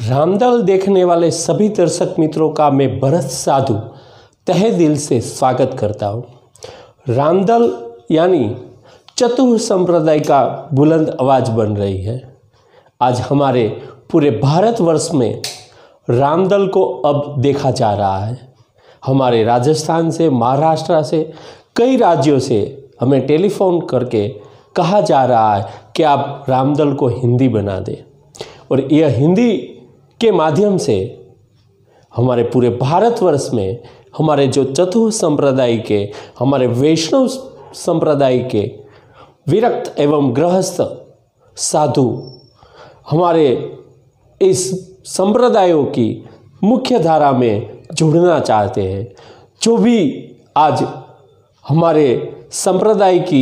रामदल देखने वाले सभी दर्शक मित्रों का मैं भरत साधु तहे दिल से स्वागत करता हूँ। रामदल यानी चतुर संप्रदाय का बुलंद आवाज़ बन रही है। आज हमारे पूरे भारतवर्ष में रामदल को अब देखा जा रहा है। हमारे राजस्थान से, महाराष्ट्र से, कई राज्यों से हमें टेलीफोन करके कहा जा रहा है कि आप रामदल को हिंदी बना दें, और यह हिंदी के माध्यम से हमारे पूरे भारतवर्ष में हमारे जो चतुर संप्रदाय के, हमारे वैष्णव संप्रदाय के विरक्त एवं गृहस्थ साधु हमारे इस संप्रदायों की मुख्य धारा में जुड़ना चाहते हैं। जो भी आज हमारे संप्रदाय की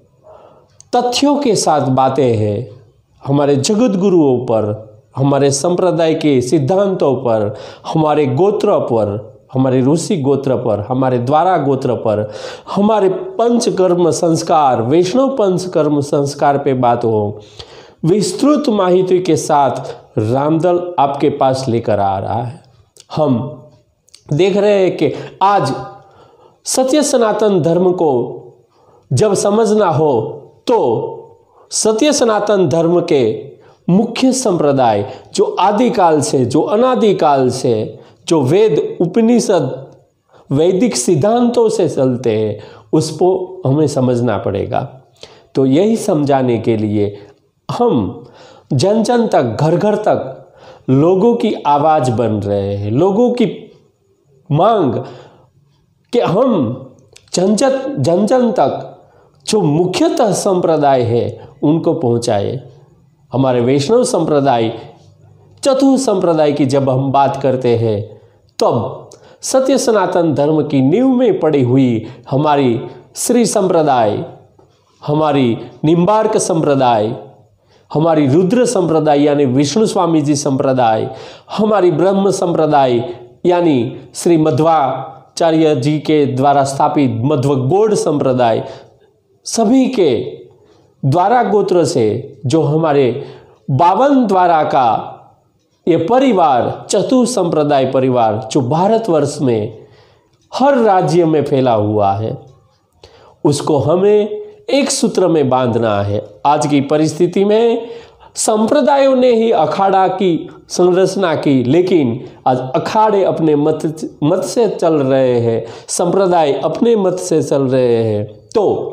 तथ्यों के साथ बातें हैं, हमारे जगत गुरुओं पर, हमारे संप्रदाय के सिद्धांतों पर, हमारे गोत्र पर, हमारे ऋषि गोत्र पर, हमारे द्वारा गोत्र पर, हमारे पंचकर्म संस्कार, वैष्णव पंचकर्म संस्कार पे बात हो, विस्तृत माहिती के साथ रामदल आपके पास लेकर आ रहा है। हम देख रहे हैं कि आज सत्य सनातन धर्म को जब समझना हो तो सत्य सनातन धर्म के मुख्य संप्रदाय जो आदिकाल से, जो अनादिकाल से, जो वेद उपनिषद वैदिक सिद्धांतों से चलते हैं, उसको हमें समझना पड़ेगा। तो यही समझाने के लिए हम जन जन तक, घर घर तक लोगों की आवाज़ बन रहे हैं, लोगों की मांग कि हम जन जन तक जो मुख्यतः संप्रदाय है उनको पहुंचाए। हमारे वैष्णव संप्रदाय, चतुर संप्रदाय की जब हम बात करते हैं तब सत्य सनातन धर्म की नींव में पड़ी हुई हमारी श्री संप्रदाय, हमारी निम्बार्क संप्रदाय, हमारी रुद्र संप्रदाय यानी विष्णु स्वामी जी संप्रदाय, हमारी ब्रह्म संप्रदाय यानी श्री मध्वाचार्य जी के द्वारा स्थापित मध्व गौड़ संप्रदाय, सभी के द्वारा गोत्र से जो हमारे 52 द्वारा का ये परिवार, चतुर संप्रदाय परिवार जो भारतवर्ष में हर राज्य में फैला हुआ है, उसको हमें एक सूत्र में बांधना है। आज की परिस्थिति में संप्रदायों ने ही अखाड़ा की संरचना की, लेकिन आज अखाड़े अपने मत से चल रहे हैं, संप्रदाय अपने मत से चल रहे हैं। तो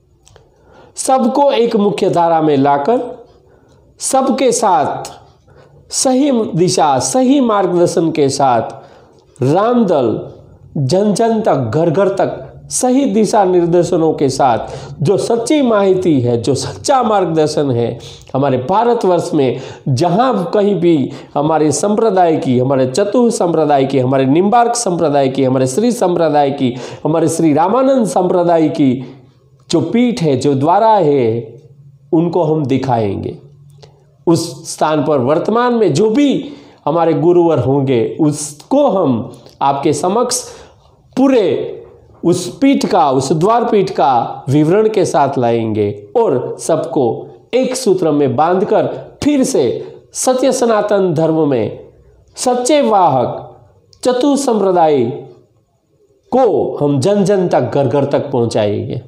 सबको एक मुख्य धारा में लाकर सबके साथ सही दिशा, सही मार्गदर्शन के साथ रामदल जन जन तक, घर घर तक सही दिशा निर्देशनों के साथ जो सच्ची माहिती है, जो सच्चा मार्गदर्शन है, हमारे भारतवर्ष में जहाँ कहीं भी हमारे संप्रदाय की, हमारे चतुर संप्रदाय की, हमारे निम्बार्क संप्रदाय की, हमारे श्री संप्रदाय की, हमारे श्री रामानंद संप्रदाय की जो पीठ है, जो द्वारा है, उनको हम दिखाएंगे। उस स्थान पर वर्तमान में जो भी हमारे गुरुवर होंगे उसको हम आपके समक्ष पूरे उस पीठ का, उस द्वार पीठ का विवरण के साथ लाएंगे और सबको एक सूत्र में बांधकर फिर से सत्य सनातन धर्म में सच्चे वाहक चतुर संप्रदाय को हम जन जन तक, घर घर तक पहुंचाएंगे।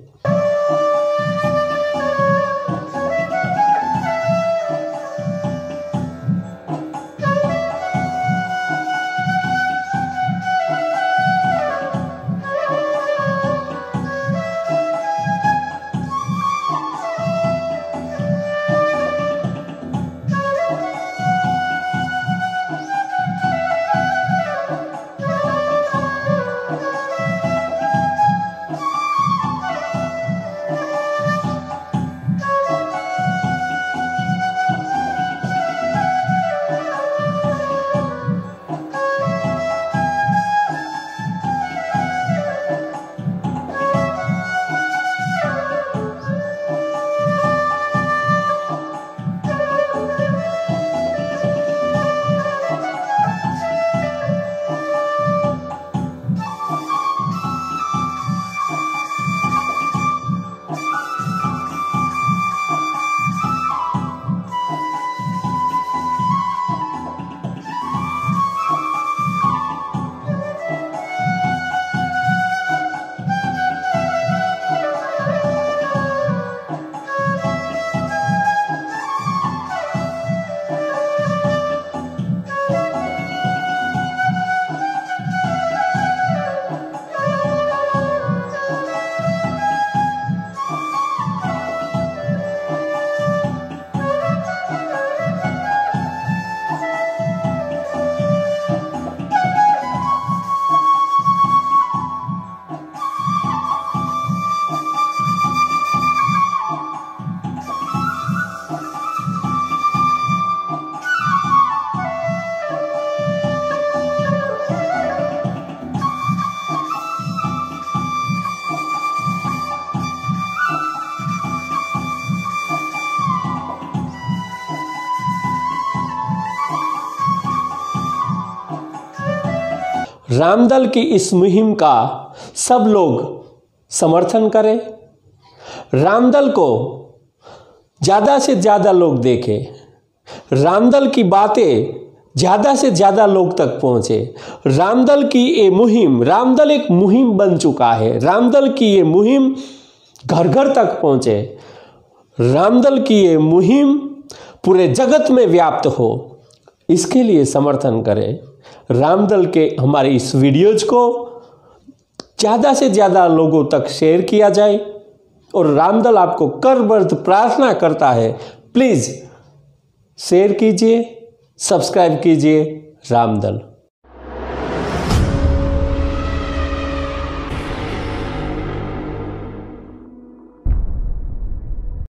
रामदल की इस मुहिम का सब लोग समर्थन करें, रामदल को ज़्यादा से ज़्यादा लोग देखें, रामदल की बातें ज़्यादा से ज़्यादा लोग तक पहुँचे। रामदल की ये मुहिम, रामदल एक मुहिम बन चुका है, रामदल की ये मुहिम घर घर तक पहुँचे, रामदल की ये मुहिम पूरे जगत में व्याप्त हो, इसके लिए समर्थन करें। रामदल के हमारे इस वीडियोज को ज़्यादा से ज़्यादा लोगों तक शेयर किया जाए और रामदल आपको करबद्ध प्रार्थना करता है, प्लीज़ शेयर कीजिए, सब्सक्राइब कीजिए रामदल।